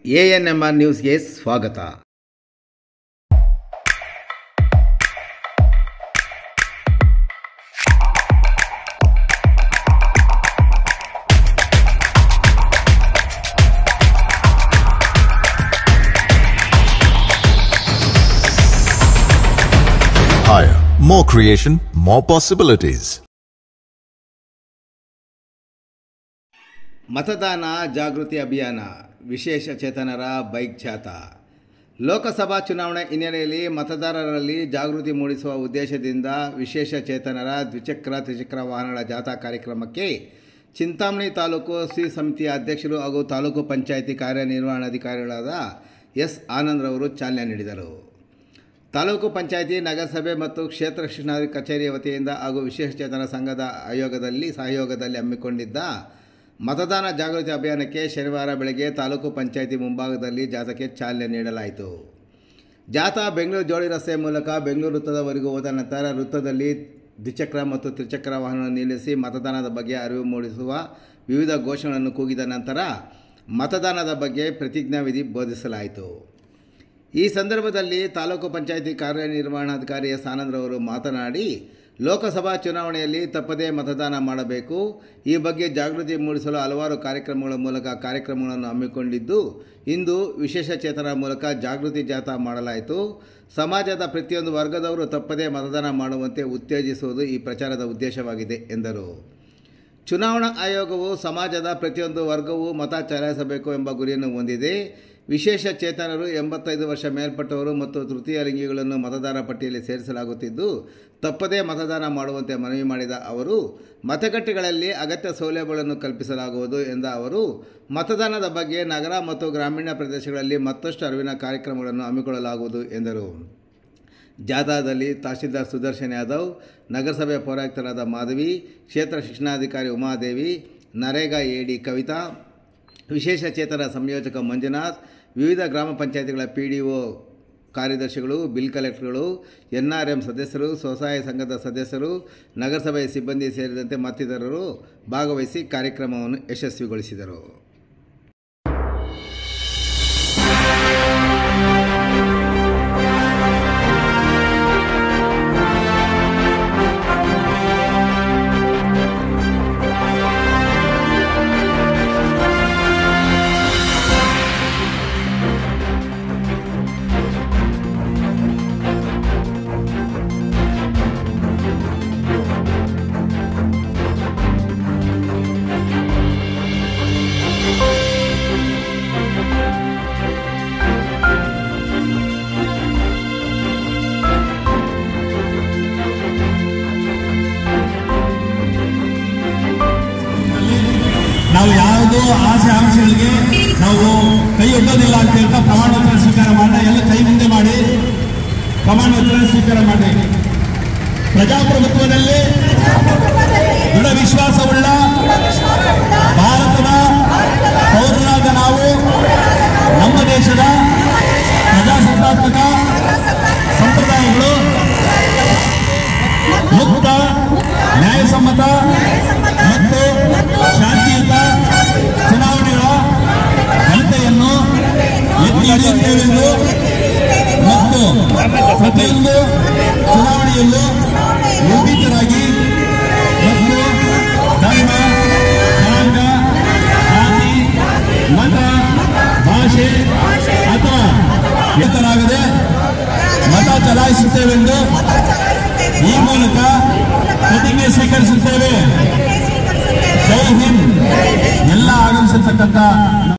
ANMR ನ್ಯೂಸ್ಗೆ ಸ್ವಾಗತ. Higher, more creation, more possibilities. ಮತದಾನ ಜಾಗೃತಿ ಅಭಿಯಾನ, ವಿಶೇಷ ಚೇತನರ ಬೈಕ್ ಜಾಥಾ. ಲೋಕಸಭಾ ಚುನಾವಣೆ ಹಿನ್ನೆಲೆಯಲ್ಲಿ ಮತದಾರರಲ್ಲಿ ಜಾಗೃತಿ ಮೂಡಿಸುವ ಉದ್ದೇಶದಿಂದ ವಿಶೇಷ ಚೇತನರ ದ್ವಿಚಕ್ರ ತ್ರಿಚಕ್ರ ವಾಹನಗಳ ಜಾಥಾ ಕಾರ್ಯಕ್ರಮಕ್ಕೆ ಚಿಂತಾಮಣಿ ತಾಲೂಕು ಸಿ ಸಮಿತಿಯ ಅಧ್ಯಕ್ಷರು ಹಾಗೂ ತಾಲೂಕು ಪಂಚಾಯಿತಿ ಕಾರ್ಯನಿರ್ವಹಣಾಧಿಕಾರಿಗಳಾದ ಎಸ್ ಆನಂದ್ರವರು ಚಾಲನೆ ನೀಡಿದರು. ತಾಲೂಕು ಪಂಚಾಯಿತಿ, ನಗರಸಭೆ ಮತ್ತು ಕ್ಷೇತ್ರ ಶಿಕ್ಷಣಾಧಿಕಾರಿ ಕಚೇರಿಯ ವತಿಯಿಂದ ಹಾಗೂ ವಿಶೇಷ ಚೇತನ ಸಂಘದ ಸಹಯೋಗದಲ್ಲಿ ಹಮ್ಮಿಕೊಂಡಿದ್ದ ಮತದಾನ ಜಾಗೃತಿ ಅಭಿಯಾನಕ್ಕೆ ಶನಿವಾರ ಬೆಳಗ್ಗೆ ತಾಲೂಕು ಪಂಚಾಯಿತಿ ಮುಂಭಾಗದಲ್ಲಿ ಜಾಥಾಕ್ಕೆ ಚಾಲನೆ ನೀಡಲಾಯಿತು. ಜಾಥಾ ಬೆಂಗಳೂರು ಜೋಡಿ ರಸ್ತೆ ಮೂಲಕ ಬೆಂಗಳೂರು ವೃತ್ತದವರೆಗೂ ಹೋದ ನಂತರ ವೃತ್ತದಲ್ಲಿ ದ್ವಿಚಕ್ರ ಮತ್ತು ತ್ರಿಚಕ್ರ ವಾಹನ ನಿಲ್ಲಿಸಿ ಮತದಾನದ ಬಗ್ಗೆ ಅರಿವು ಮೂಡಿಸುವ ವಿವಿಧ ಘೋಷಣೆಗಳನ್ನು ಕೂಗಿದ ನಂತರ ಮತದಾನದ ಬಗ್ಗೆ ಪ್ರತಿಜ್ಞಾವಿಧಿ ಬೋಧಿಸಲಾಯಿತು. ಈ ಸಂದರ್ಭದಲ್ಲಿ ತಾಲೂಕು ಪಂಚಾಯಿತಿ ಕಾರ್ಯನಿರ್ವಹಣಾಧಿಕಾರಿ ಎಸ್ ಆನಂದ್ರವರು ಮಾತನಾಡಿ, ಲೋಕಸಭಾ ಚುನಾವಣೆಯಲ್ಲಿ ತಪ್ಪದೇ ಮತದಾನ ಮಾಡಬೇಕು. ಈ ಬಗ್ಗೆ ಜಾಗೃತಿ ಮೂಡಿಸಲು ಹಲವಾರು ಕಾರ್ಯಕ್ರಮಗಳ ಮೂಲಕ ಕಾರ್ಯಕ್ರಮಗಳನ್ನು ಹಮ್ಮಿಕೊಂಡಿದ್ದು, ಇಂದು ವಿಶೇಷ ಚೇತನ ಮೂಲಕ ಜಾಗೃತಿ ಜಾಥಾ ಮಾಡಲಾಯಿತು. ಸಮಾಜದ ಪ್ರತಿಯೊಂದು ವರ್ಗದವರು ತಪ್ಪದೇ ಮತದಾನ ಮಾಡುವಂತೆ ಉತ್ತೇಜಿಸುವುದು ಈ ಪ್ರಚಾರದ ಉದ್ದೇಶವಾಗಿದೆ ಎಂದರು. ಚುನಾವಣಾ ಆಯೋಗವು ಸಮಾಜದ ಪ್ರತಿಯೊಂದು ವರ್ಗವೂ ಮತ ಚಲಾಯಿಸಬೇಕು ಎಂಬ ಗುರಿಯನ್ನು ಹೊಂದಿದೆ. ವಿಶೇಷ ಚೇತನರು 85 ವರ್ಷ ಮೇಲ್ಪಟ್ಟವರು ಮತ್ತು ತೃತೀಯ ಲಿಂಗಿಗಳನ್ನು ಮತದಾರ ಪಟ್ಟಿಯಲ್ಲಿ ಸೇರಿಸಲಾಗುತ್ತಿದ್ದು, ತಪ್ಪದೇ ಮತದಾನ ಮಾಡುವಂತೆ ಮನವಿ ಮಾಡಿದ ಅವರು, ಮತಗಟ್ಟೆಗಳಲ್ಲಿ ಅಗತ್ಯ ಸೌಲಭ್ಯಗಳನ್ನು ಕಲ್ಪಿಸಲಾಗುವುದು ಎಂದ ಅವರು, ಮತದಾನದ ಬಗ್ಗೆ ನಗರ ಮತ್ತು ಗ್ರಾಮೀಣ ಪ್ರದೇಶಗಳಲ್ಲಿ ಮತ್ತಷ್ಟು ಅರಿವಿನ ಕಾರ್ಯಕ್ರಮಗಳನ್ನು ಹಮ್ಮಿಕೊಳ್ಳಲಾಗುವುದು ಎಂದರು. ಜಾಥಾದಲ್ಲಿ ತಹಶೀಲ್ದಾರ್ ಸುದರ್ಶನ್ ಯಾದವ್, ನಗರಸಭೆ ಪೌರಾಯುಕ್ತರಾದ ಮಾಧವಿ, ಕ್ಷೇತ್ರ ಶಿಕ್ಷಣಾಧಿಕಾರಿ ಉಮಾದೇವಿ, ನರೇಗಾ ಎಡಿ ಕವಿತಾ, ವಿಶೇಷ ಚೇತನ ಸಂಯೋಜಕ ಮಂಜುನಾಥ್, ವಿವಿಧ ಗ್ರಾಮ ಪಂಚಾಯಿತಿಗಳ PDO ಕಾರ್ಯದರ್ಶಿಗಳು, ಬಿಲ್ ಕಲೆಕ್ಟರ್ಗಳು, NRM ಸದಸ್ಯರು, ಸ್ವಸಹಾಯ ಸಂಘದ ಸದಸ್ಯರು, ನಗರಸಭೆಯ ಸಿಬ್ಬಂದಿ ಸೇರಿದಂತೆ ಮತ್ತಿತರರು ಭಾಗವಹಿಸಿ ಕಾರ್ಯಕ್ರಮವನ್ನು ಯಶಸ್ವಿಗೊಳಿಸಿದರು. ನಾವು ಯಾವುದೋ ಆಸೆ ಆಂಕ್ಷೆಗಳಿಗೆ ನಾವು ಕೈ ಒಡ್ಡೋದಿಲ್ಲ ಅಂತ ಹೇಳ್ತಾ ಪ್ರಮಾಣ ವಚನ ಸ್ವೀಕಾರ ಮಾಡೋಣ. ಎಲ್ಲ ಕೈ ಮುಂದೆ ಮಾಡಿ ಪ್ರಮಾಣ ವಚನ ಸ್ವೀಕಾರ ಮಾಡಿ. ಪ್ರಜಾಪ್ರಭುತ್ವದಲ್ಲಿ ದೃಢ ವಿಶ್ವಾಸವುಳ್ಳ ಭಾರತದ ಪೌರರಾದ ನಾವು ನಮ್ಮ ದೇಶದ ಪ್ರಜಾಸತ್ತಾತ್ಮಕ ಸಂಪ್ರದಾಯಗಳು ಮುಕ್ತ, ನ್ಯಾಯಸಮ್ಮತ ಮತ್ತು ಶಾಂತಿಯುತ ಚುನಾವಣೆಗಳ ಘನತೆಯನ್ನು ಎತ್ತಿ ಹಿಡಿಯುತ್ತೇವೆಂದು ಮತ್ತು ಪ್ರತಿಯೊಂದು ಚುನಾವಣೆಯಲ್ಲೂ ನಿರ್ಭೀತರಾಗಿ ಮತ್ತು ಧರ್ಮ, ಜನಾಂಗ, ಜಾತಿ, ಮತ, ಭಾಷೆ ಅಥವಾ ಏತರಾಗದೆ ಮತ ಚಲಾಯಿಸುತ್ತೇವೆಂದು ಈ ಮೂಲಕ ಪ್ರತಿಜ್ಞೆ ಸ್ವೀಕರಿಸುತ್ತೇವೆ. ಜೈ ಹಿಂದ್. ಎಲ್ಲ ಆಗಮಿಸತಕ್ಕಂಥ